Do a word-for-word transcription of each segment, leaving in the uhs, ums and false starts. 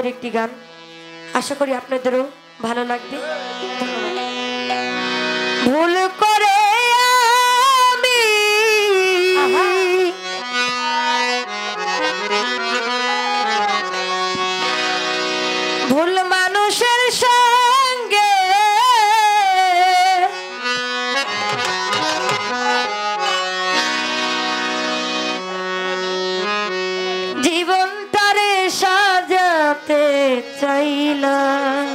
ভাবের একটি গান, আশা করি আপনাদেরও ভালো লাগবে। ভুল করে আমি ভুল মানুষের সঙ্গে জীবনটারে সাজাতে চাইলাম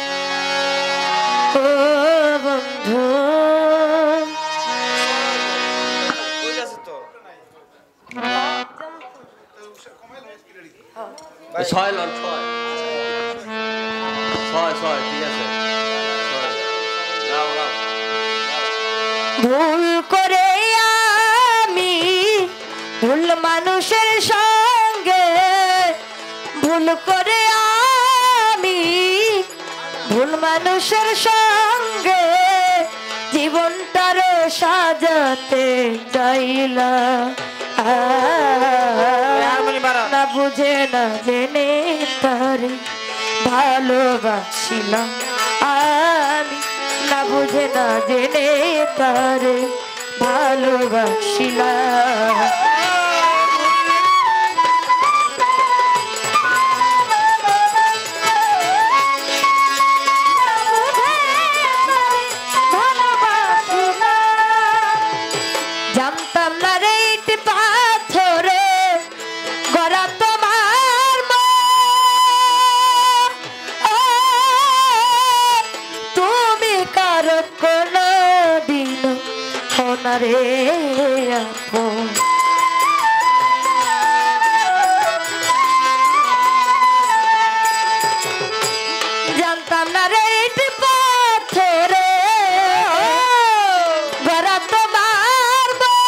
ও বন্ধু। ছয় লন ছয় ছয় ছয় ঠিক আছে। ভুল করে আমি ভুল মানুষের সঙ্গে ভুল করে আমি ভুল মানুষের সঙ্গে জীবনটার সাজাতে চাইলাম না বুঝে না জেনে তারে ভালোবাসিলাম আমি না বুঝে না জেনে তারে ভালোবাসিলাম। জানতাম না রে ইট পাথরে গড়া তোমার তুমি কারো কোনো দিন না রে আপন। জানতাম না রে ইট পাথরে গড়া তোমার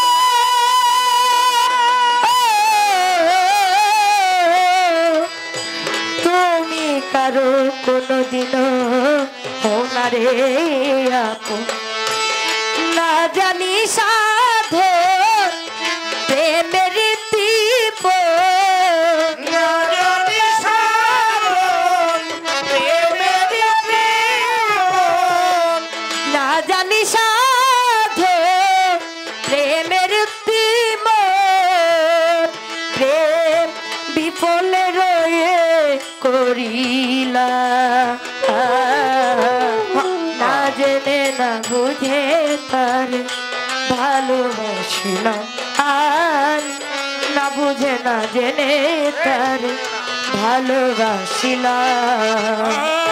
তুমি কারো কোনোদিনও না রে আপন। না জানি সাধে প্রেমের দীপ না জানি সাধন প্রেমের দীপ না জানি সাধে প্রেমের দীপ প্রেম বিফল রয়ে করিলা না জেনে না বুঝে তার ভালোবাসিলাম আর না বুঝে না জেনে তার ভালোবাসিলাম।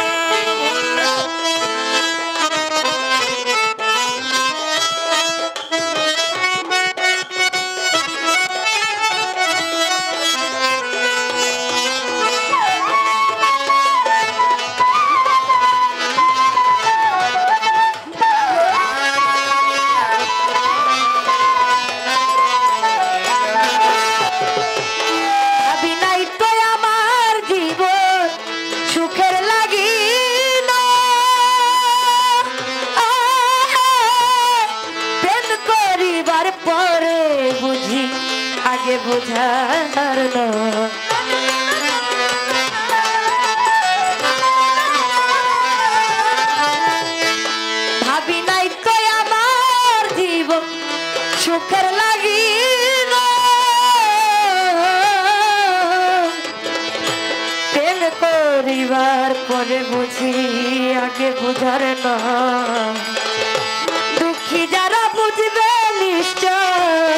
আগে বুঝার না ভাবি নাই তো আমার জীবন সুখের লাগিল প্রেম করিবার পরে বুঝি আগে বুঝার না। দুঃখী যারা বুঝবে নিশ্চয়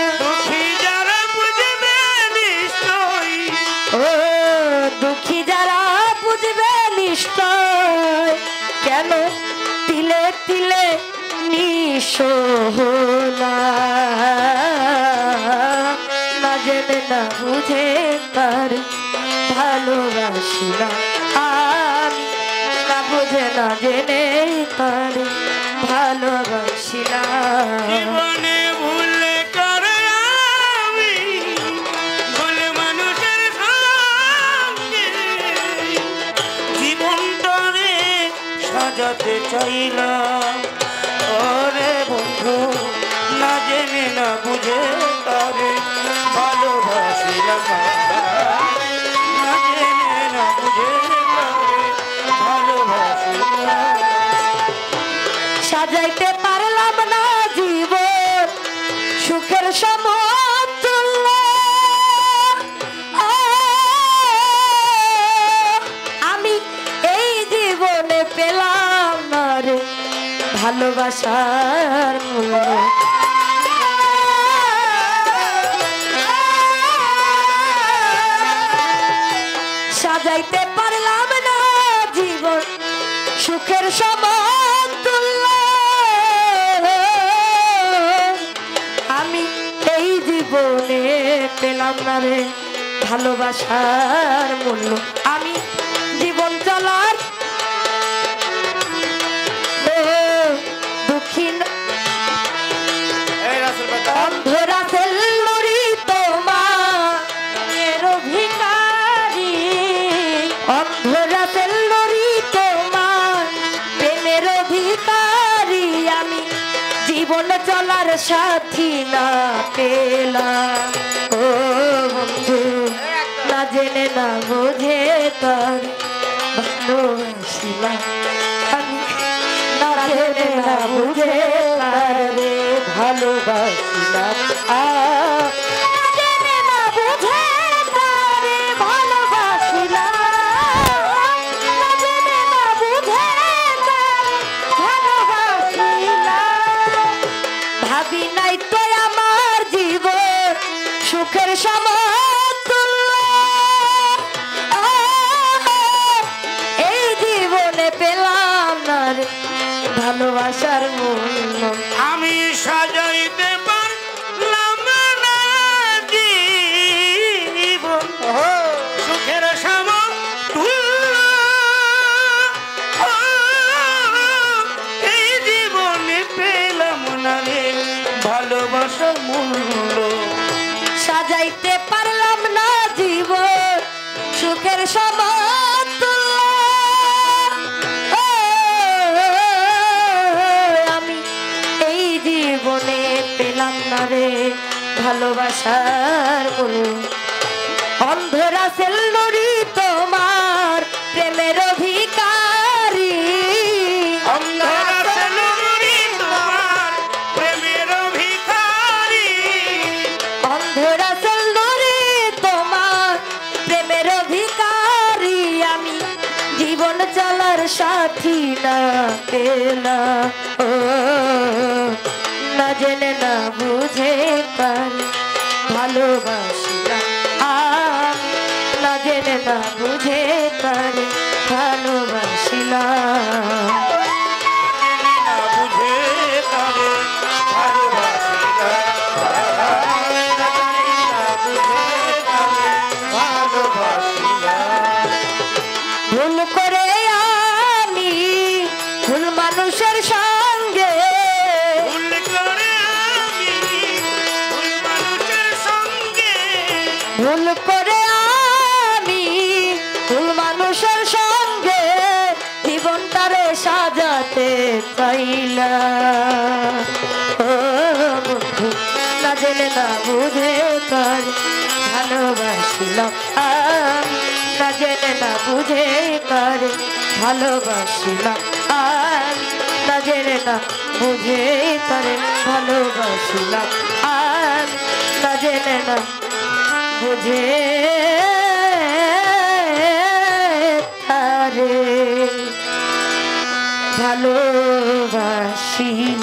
দুঃখী যারা বুঝবে নিশ্চয় কেন তিলে তিলে নিশোলা না জেনে না বুঝে তার ভালোবাসিলাম আমি না বুঝে না জেনে তার ভালোবাসিলাম। সাজাতে চাইলাম ওরে বন্ধু না জেনে না বুঝে তারে ভালোবাসিলাম না জেনে না বুঝে সাজাইতে পারলাম না জীবন সুখের সমতুল্য আমি এই জীবনে পেলাম না রে ভালোবাসার মূল্য সাজাইতে পারলাম না জীবন সুখের সমতুল্য আমি এই জীবনে পেলাম না রে ভালোবাসার মূল্য আমি জীবন চলার দুঃখী অন্ধরা সেল্লুরি তোমার ভিখারি অন্ধরা সেল্লুরি তোমার প্রেমের ভিখারি আমি জীবন চলার সাথী না পেলাম ও বন্ধু না জেনে না বুঝে তার ভালোবাসিলাম আমি না জেনে না বুঝে তার রে ভালোবাসিলাম আ জেনে না বুঝে তারে ভালোবাসিলাম না জেনে না বুঝে তারে ভালোবাসিলাম ভাবি নাই তো আমার জীবন সুখের সমতুল্য এই জীবনে পেলাম না রে ভালোবাসার মূল্য আমি সাজাইতে পারলাম না জীবন সুখের সমতুল্য এই জীবনে পেলাম না রে ভালোবাসার মূল্য সাজাইতে পারলাম না জীবন সুখের সমতুল্য আমি এই জীবনে পেলাম না রে ভালোবাসার মূল্য অন্ধরা সেল্লুরি তোমার প্রেমের ভিখারি অন্ধরা সেল্লুরি তোমার প্রেমের ভিখারি অন্ধরা সেল্লুরি তোমার প্রেমের ভিখারি আমি জীবন চলার সাথী না পেলাম ও না জেনে না বুঝে পারি ভালোবাসিলাম আমি না জেনে না বুঝে পারি ভালোবাসিলাম না বুঝে তারে ভালোবাসিলাম না বুঝে তারে ভালোবাসিলাম ভুল করে আমি ভুল মানুষের সঙ্গে ভুল করে আমি ভুল মানুষের সঙ্গে ভুল করে আমি ভুল মানুষের সঙ্গে জীবনটারে সাজাতে চাইলাম ও বন্ধু না জেনে না বুঝে তার ভালোবাসিলাম আমি না জেনে না বুঝে তার ভালোবাসিলাম আমি না জেনে না বুঝে তার ভালোবাসিলাম আমি না জেনে না বুঝে তারে ভালোবাসি